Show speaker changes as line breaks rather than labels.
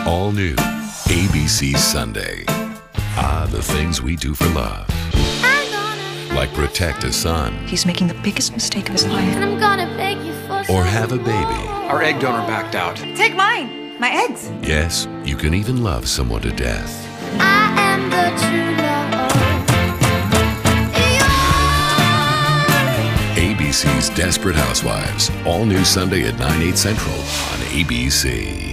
All new ABC Sunday. Ah, the things we do for love. Like protect a son.
He's making the biggest mistake of his life.
And I'm gonna beg you for
Or have a baby.
Our egg donor backed out.
Take mine. My eggs.
Yes, you can even love someone to death.
I am the true love.
ABC's Desperate Housewives. All new Sunday at 9/8 Central on ABC.